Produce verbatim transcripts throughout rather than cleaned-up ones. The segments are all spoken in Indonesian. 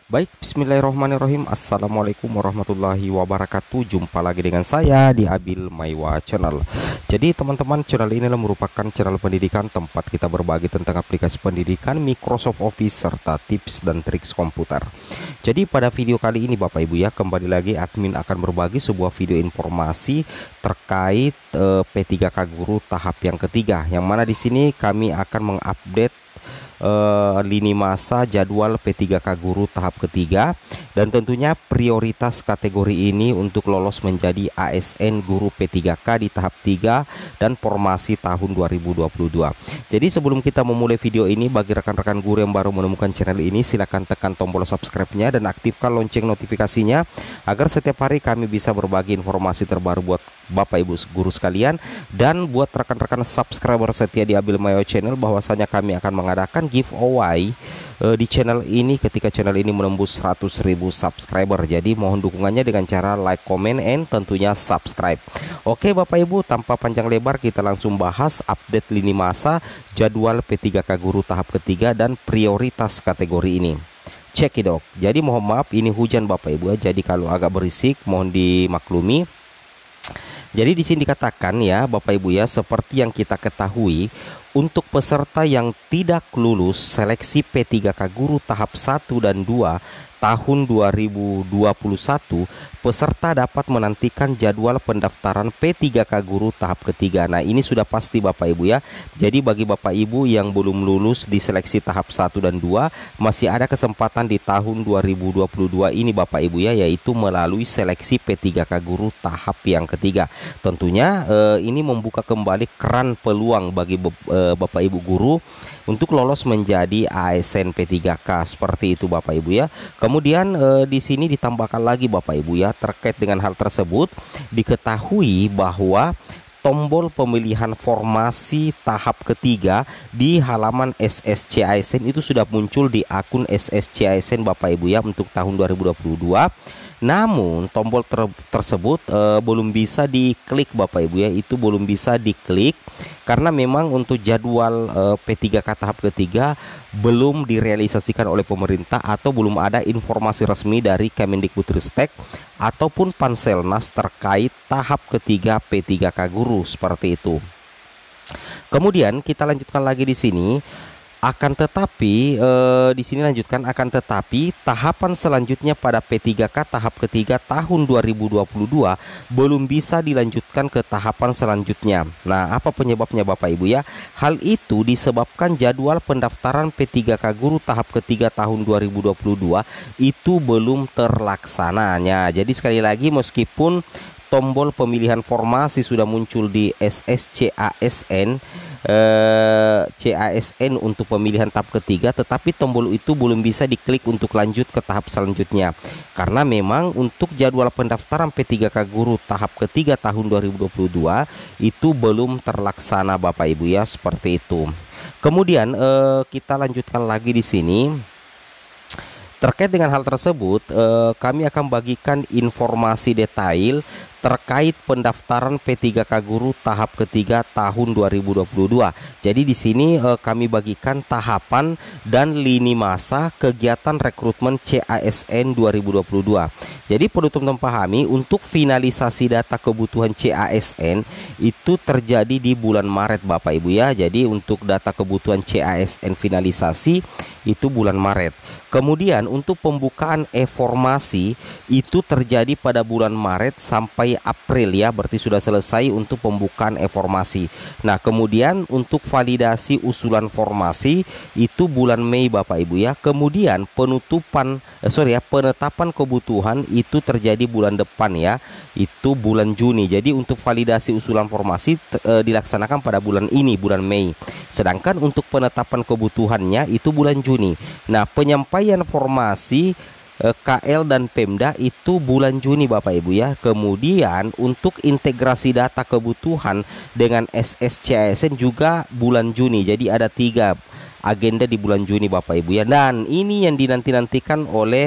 Baik, bismillahirrahmanirrahim. Assalamualaikum warahmatullahi wabarakatuh. Jumpa lagi dengan saya di Abil Maiwa Channel. Jadi teman-teman, channel ini merupakan channel pendidikan tempat kita berbagi tentang aplikasi pendidikan, Microsoft Office, serta tips dan triks komputer. Jadi pada video kali ini Bapak Ibu ya, kembali lagi admin akan berbagi sebuah video informasi terkait eh, P tiga K Guru tahap yang ketiga, yang mana di sini kami akan mengupdate Uh, lini masa jadwal P tiga K Guru tahap ketiga, dan tentunya prioritas kategori ini untuk lolos menjadi A S N Guru P tiga K di tahap tiga dan formasi tahun dua ribu dua puluh dua. Jadi sebelum kita memulai video ini, bagi rekan-rekan guru yang baru menemukan channel ini, silahkan tekan tombol subscribe-nya dan aktifkan lonceng notifikasinya agar setiap hari kami bisa berbagi informasi terbaru buat Bapak Ibu guru sekalian. Dan buat rekan-rekan subscriber setia di Abil Maiwa Channel, bahwasanya kami akan mengadakan giveaway uh, di channel ini ketika channel ini menembus seratus ribu subscriber. Jadi mohon dukungannya dengan cara like, comment, and tentunya subscribe. Oke Bapak Ibu, tanpa panjang lebar kita langsung bahas update lini masa jadwal P tiga K Guru tahap ketiga dan prioritas kategori ini. Cekidot. Jadi mohon maaf, ini hujan Bapak Ibu ya, jadi kalau agak berisik mohon dimaklumi. Jadi di sini dikatakan ya Bapak Ibu ya, seperti yang kita ketahui, untuk peserta yang tidak lulus seleksi P tiga K Guru tahap satu dan dua tahun dua ribu dua puluh satu, peserta dapat menantikan jadwal pendaftaran P tiga K Guru tahap ketiga. Nah, ini sudah pasti Bapak Ibu ya. Jadi bagi Bapak Ibu yang belum lulus di seleksi tahap satu dan dua, masih ada kesempatan di tahun dua ribu dua puluh dua ini Bapak Ibu ya, yaitu melalui seleksi P tiga K Guru tahap yang ketiga. Tentunya eh, ini membuka kembali keran peluang bagi eh, Bapak Ibu guru untuk lolos menjadi A S N P tiga K, seperti itu Bapak Ibu ya. Kemudian eh, di sini ditambahkan lagi Bapak Ibu ya, terkait dengan hal tersebut diketahui bahwa tombol pemilihan formasi tahap ketiga di halaman S S C A S N itu sudah muncul di akun S S C A S N Bapak Ibu ya untuk tahun dua ribu dua puluh dua. Namun tombol ter tersebut e, belum bisa diklik Bapak Ibu ya, itu belum bisa diklik karena memang untuk jadwal e, P tiga K tahap ketiga belum direalisasikan oleh pemerintah atau belum ada informasi resmi dari Kemendikbudristek ataupun Panselnas terkait tahap ketiga P tiga K Guru, seperti itu. Kemudian kita lanjutkan lagi di sini. Akan tetapi eh, di sini lanjutkan akan tetapi tahapan selanjutnya pada P tiga K tahap ketiga tahun dua ribu dua puluh dua belum bisa dilanjutkan ke tahapan selanjutnya. Nah, apa penyebabnya Bapak Ibu ya? Hal itu disebabkan jadwal pendaftaran P tiga K Guru tahap ketiga tahun dua ribu dua puluh dua itu belum terlaksananya. Jadi sekali lagi, meskipun tombol pemilihan formasi sudah muncul di S S C A S N Eh, C A S N untuk pemilihan tahap ketiga, tetapi tombol itu belum bisa diklik untuk lanjut ke tahap selanjutnya karena memang untuk jadwal pendaftaran P tiga K Guru tahap ketiga tahun dua ribu dua puluh dua itu belum terlaksana Bapak Ibu ya, seperti itu. Kemudian eh, kita lanjutkan lagi di sini. Terkait dengan hal tersebut, eh, kami akan bagikan informasi detail terkait pendaftaran P tiga K Guru tahap ketiga tahun dua ribu dua puluh dua. Jadi di sini eh, kami bagikan tahapan dan lini masa kegiatan rekrutmen C A S N dua ribu dua puluh dua. Jadi perlu teman-teman pahami, untuk finalisasi data kebutuhan C A S N itu terjadi di bulan Maret Bapak Ibu ya. Jadi untuk data kebutuhan C A S N finalisasi itu bulan Maret. Kemudian untuk pembukaan e-formasi itu terjadi pada bulan Maret sampai April ya, berarti sudah selesai untuk pembukaan e-formasi. Nah, kemudian untuk validasi usulan formasi itu bulan Mei Bapak Ibu ya. Kemudian penutupan eh, sorry ya penetapan kebutuhan itu terjadi bulan depan ya, itu bulan Juni. Jadi untuk validasi usulan formasi eh, dilaksanakan pada bulan ini, bulan Mei. Sedangkan untuk penetapan kebutuhannya itu bulan Juni. Nah, penyampaian formasi K L dan Pemda itu bulan Juni Bapak Ibu ya. Kemudian untuk integrasi data kebutuhan dengan S S C A S N juga bulan Juni. Jadi ada tiga agenda di bulan Juni Bapak Ibu ya. Dan ini yang dinanti-nantikan oleh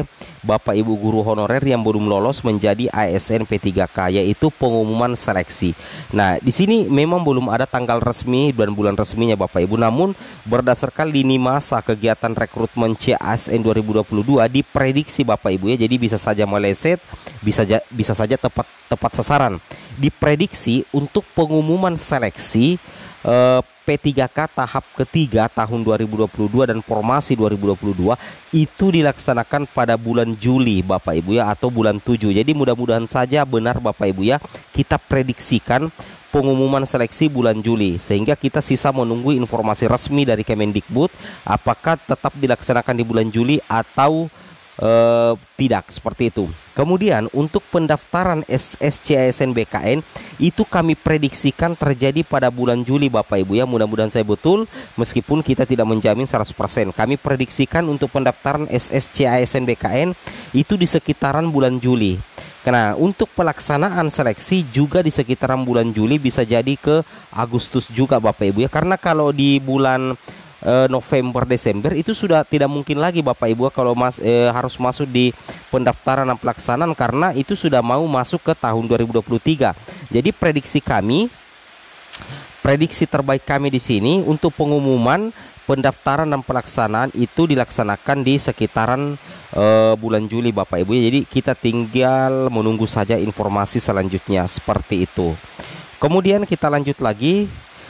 Bapak Ibu guru honorer yang belum lolos menjadi A S N P tiga K, yaitu pengumuman seleksi. Nah, di sini memang belum ada tanggal resmi dan bulan resminya Bapak Ibu, namun berdasarkan lini masa kegiatan rekrutmen C A S N dua ribu dua puluh dua diprediksi Bapak Ibu ya, jadi bisa saja meleset, bisa bisa saja tepat tepat sasaran. Diprediksi untuk pengumuman seleksi eh, P tiga K tahap ketiga tahun dua ribu dua puluh dua dan formasi dua ribu dua puluh dua itu dilaksanakan pada bulan Juli Bapak Ibu ya, atau bulan tujuh. Jadi mudah-mudahan saja benar Bapak Ibu ya, kita prediksikan pengumuman seleksi bulan Juli, sehingga kita sisa menunggu informasi resmi dari Kemendikbud apakah tetap dilaksanakan di bulan Juli atau Uh, tidak, seperti itu. Kemudian untuk pendaftaran S S C A S N B K N itu kami prediksikan terjadi pada bulan Juli Bapak Ibu ya, mudah-mudahan saya betul meskipun kita tidak menjamin seratus persen. Kami prediksikan untuk pendaftaran S S C A S N B K N itu di sekitaran bulan Juli. Nah, untuk pelaksanaan seleksi juga di sekitaran bulan Juli, bisa jadi ke Agustus juga Bapak Ibu ya, karena kalau di bulan November Desember itu sudah tidak mungkin lagi Bapak Ibu kalau mas, eh, harus masuk di pendaftaran dan pelaksanaan, karena itu sudah mau masuk ke tahun dua ribu dua puluh tiga. Jadi prediksi kami, prediksi terbaik kami di sini untuk pengumuman pendaftaran dan pelaksanaan itu dilaksanakan di sekitaran eh, bulan Juli Bapak Ibu ya. Jadi kita tinggal menunggu saja informasi selanjutnya, seperti itu. Kemudian kita lanjut lagi.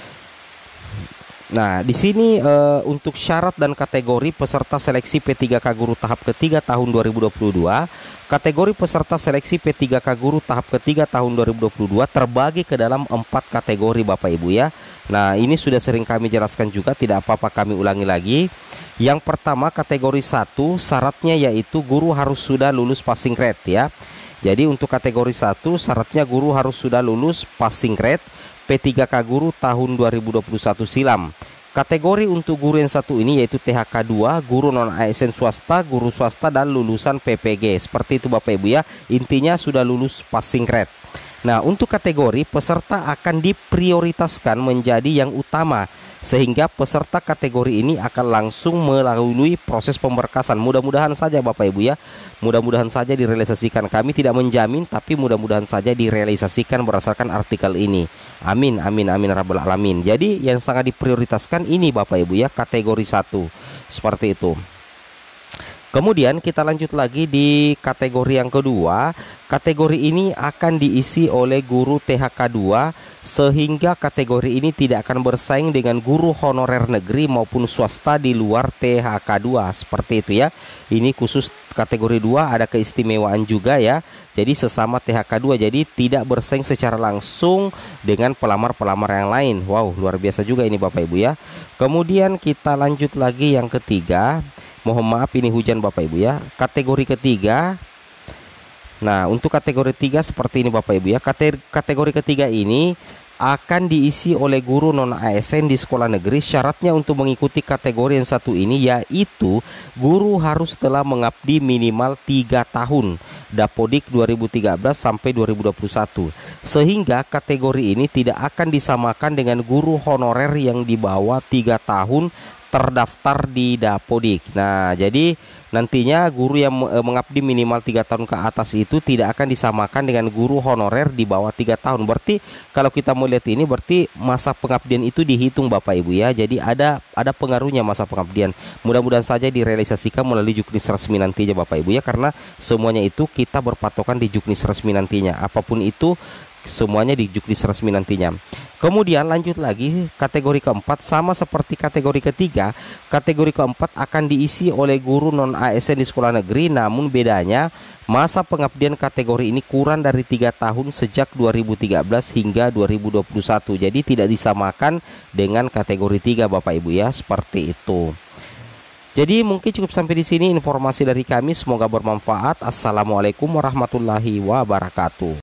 Nah, di sini e, untuk syarat dan kategori peserta seleksi P tiga K Guru tahap ketiga tahun dua ribu dua puluh dua. Kategori peserta seleksi P tiga K Guru tahap ketiga tahun dua ribu dua puluh dua terbagi ke dalam empat kategori Bapak Ibu ya. Nah, ini sudah sering kami jelaskan juga, tidak apa-apa kami ulangi lagi. Yang pertama, kategori satu, syaratnya yaitu guru harus sudah lulus passing grade ya. Jadi untuk kategori satu syaratnya guru harus sudah lulus passing grade P tiga K Guru tahun dua ribu dua puluh satu silam. Kategori untuk guru yang satu ini yaitu T H K dua, guru non A S N swasta, guru swasta dan lulusan P P G. Seperti itu Bapak Ibu ya, intinya sudah lulus passing grade. Nah, untuk kategori peserta akan diprioritaskan menjadi yang utama, sehingga peserta kategori ini akan langsung melalui proses pemberkasan. Mudah-mudahan saja Bapak Ibu ya, mudah-mudahan saja direalisasikan. Kami tidak menjamin, tapi mudah-mudahan saja direalisasikan berdasarkan artikel ini. Amin, amin, amin rabbal alamin. Jadi yang sangat diprioritaskan ini Bapak Ibu ya, kategori satu, seperti itu. Kemudian kita lanjut lagi di kategori yang kedua. Kategori ini akan diisi oleh guru T H K dua, sehingga kategori ini tidak akan bersaing dengan guru honorer negeri maupun swasta di luar T H K dua, seperti itu ya. Ini khusus kategori dua, ada keistimewaan juga ya. Jadi sesama T H K dua, jadi tidak bersaing secara langsung dengan pelamar-pelamar yang lain. Wow, luar biasa juga ini Bapak Ibu ya. Kemudian kita lanjut lagi yang ketiga. Mohon maaf ini hujan Bapak Ibu ya. Kategori ketiga. Nah, untuk kategori tiga seperti ini Bapak Ibu ya. Kategori ketiga ini akan diisi oleh guru non A S N di sekolah negeri. Syaratnya untuk mengikuti kategori yang satu ini yaitu guru harus telah mengabdi minimal tiga tahun Dapodik dua ribu tiga belas sampai dua ribu dua puluh satu. Sehingga kategori ini tidak akan disamakan dengan guru honorer yang di bawah tiga tahun terdaftar di Dapodik. Nah, jadi nantinya guru yang mengabdi minimal tiga tahun ke atas itu tidak akan disamakan dengan guru honorer di bawah tiga tahun. Berarti kalau kita mau lihat ini, berarti masa pengabdian itu dihitung Bapak Ibu ya. Jadi ada ada pengaruhnya masa pengabdian. Mudah-mudahan saja direalisasikan melalui juknis resmi nantinya Bapak Ibu ya, karena semuanya itu kita berpatokan di juknis resmi nantinya. Apapun itu semuanya di juknis resmi nantinya. Kemudian lanjut lagi, kategori keempat sama seperti kategori ketiga. Kategori keempat akan diisi oleh guru non A S N di sekolah negeri, namun bedanya masa pengabdian kategori ini kurang dari tiga tahun sejak dua ribu tiga belas hingga dua ribu dua puluh satu. Jadi tidak disamakan dengan kategori tiga Bapak Ibu ya, seperti itu. Jadi mungkin cukup sampai di sini informasi dari kami, semoga bermanfaat. Assalamualaikum warahmatullahi wabarakatuh.